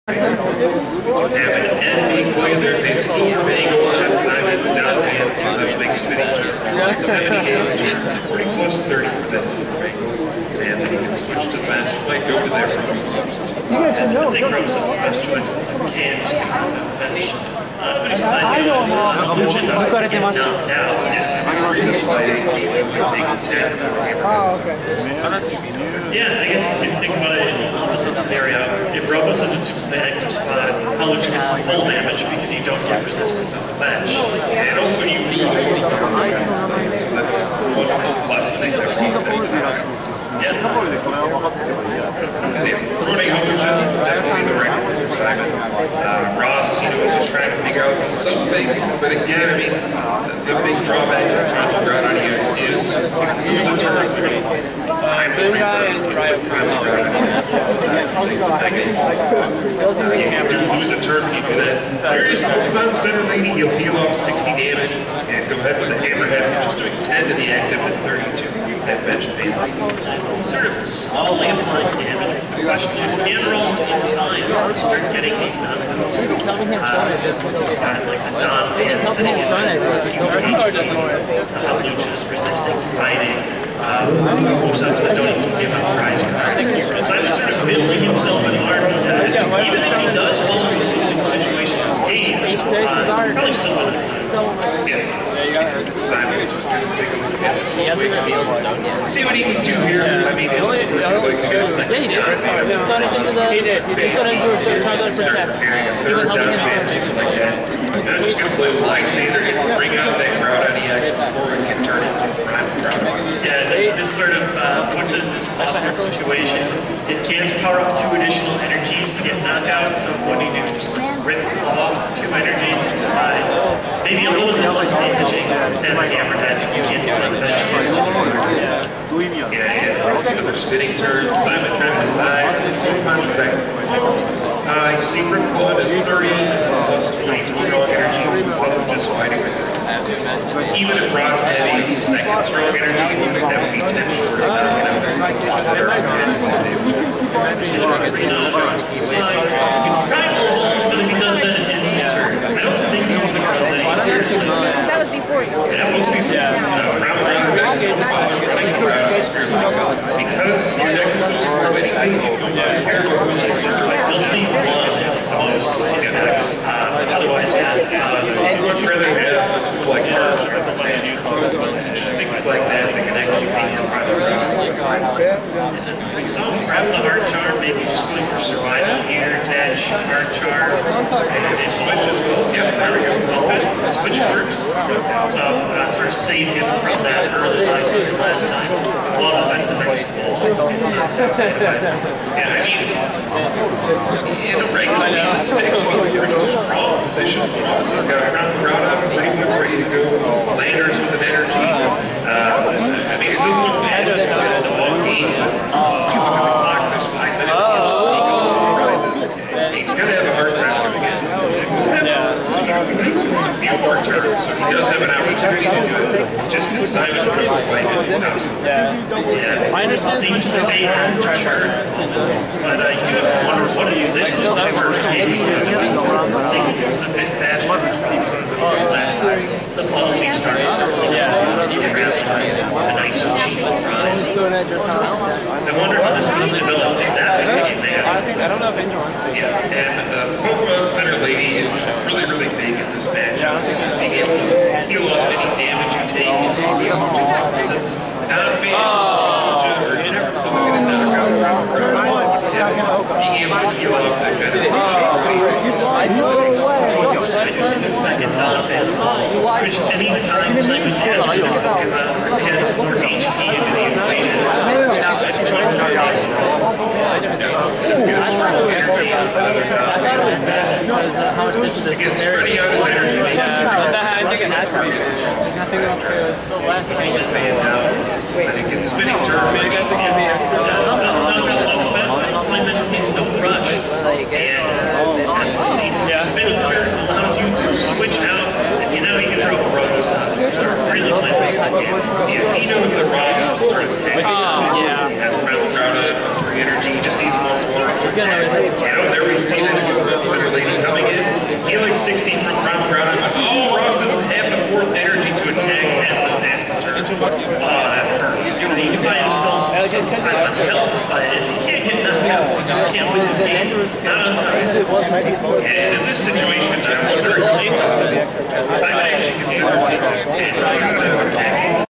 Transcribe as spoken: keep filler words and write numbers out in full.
Happen and being played, there's a silver angle on Simon's downhand to the big spinning turn. seventy damage, forty plus thirty for that silver angle. And then you can switch to the bench, like over there for rope substitute. You guys should know. I think rope substitute the best choice since it can just go to the bench. Uh, but he's I know him all. Oh, okay. Yeah, I guess if you think about it in the opposite scenario, if robo substitutes the active spot, how Lucha gets the full damage because you don't get resistance on the bench. And also you lose the so that's one less thing there. Yeah. Running Illusion, definitely the right one for Simon. Uh, Ross, you know, is just trying to figure out something, but again, I mean, the, the big drawback of Ground on E X is you lose a turn. I'm the guy and right of You lose a turn, you do that. Various Pokemon Center Lady, you'll heal off sixty damage, and go ahead with the Hammerhead, which is doing ten to the active and thirty-two. That bench pain. Sort of slowly applying damage. The question is, can rolls in time start getting these knockouts? Uh, he's got like the Don fan sitting in how Lucha's resisting fighting. Moves-ups that don't even give up prize cards. Simon's sort of building himself an army that even if he does fall into a losing situation in this game, uh, probably still win it. Yeah. Simon is just going to take a look at it. He hasn't revealed stone yet. See what he can do here. I mean, it only like to go second. Yeah, he did. He started into the. He did. He started into a triangular percent. Even helping him like that. Now I'm just going to play with Lysander and bring out that Ground on E X before it can turn into a prime Ground. Yeah, this sort of uh, puts it in this awkward situation. It can't power up two additional energies to get knockouts, so what do you do? Just like rip the claw off two energies. Uh, it's maybe a little bit less damaging than a Hammerhead because you can't do it like that. Yeah, yeah. Also another spinning turn. Simon trying to decide. Punch back. Uh, you see Rip Blood is thirty plus twenty-two strong energy, while just fighting resistance. Even if Ross had a second strong energy, that would be ten short of knocking out their That was before you. Because your deck is so strong, anything you can go We'll see one most decks. Uh, otherwise, yeah. I'd much rather have a tool like Marvel things like that that can actually be in front of So, grab the Heart Charm, maybe just going for survival here, attach Heart Charm, and it switches. Yeah, there we go. Okay, switch works. So, uh, sort of save him from that early last last time. Well, that's the next goal. Yeah, I mean, in a regular game, this deck is in a pretty strong position for us. He's got a ground crowd up, pretty much ready to go. Landers with an energy. Uh, I mean, it doesn't look bad. It's the whole game. There's five minutes. He's going to have a hard time doing it. A few more turns, so he does have an opportunity to do it. Just in Simon for five minutes now. Yeah. Yeah. I understand. Seems to be under pressure, but I do have to wonder what if this is the first game. I think it's a bit faster than last time. The quality starts. Yeah. You can really a nice cheap prize. I wonder how this was developed if that was the game they had. I don't know if anyone wants to. Yeah, and uh, Pokemon Center Lady is really, really big in this match. Being able to heal off any damage you take. Because it's not a fan of you're never looking at another round. Being able to heal off that kind of damage. The second non-fan, which any time Simon has gets more H P into the equation. Again, spreading out his energy. I think it has probably. Nothing else goes. The last thing is fan down. I think it's spinning turn. I guess it can be extra. Simon's in the rush, and spinning turn allows you to switch out, and you know you can throw a Rotos out. So really playing. Yeah, he knows that Ross will start to take. Oh, yeah. Has Brown crowded, free energy, he just needs one more. You know, there we see that. on health, but if you can't get knockouts, you just can't win this game. Not on time. And in this situation, I wonder if Simon actually considers it.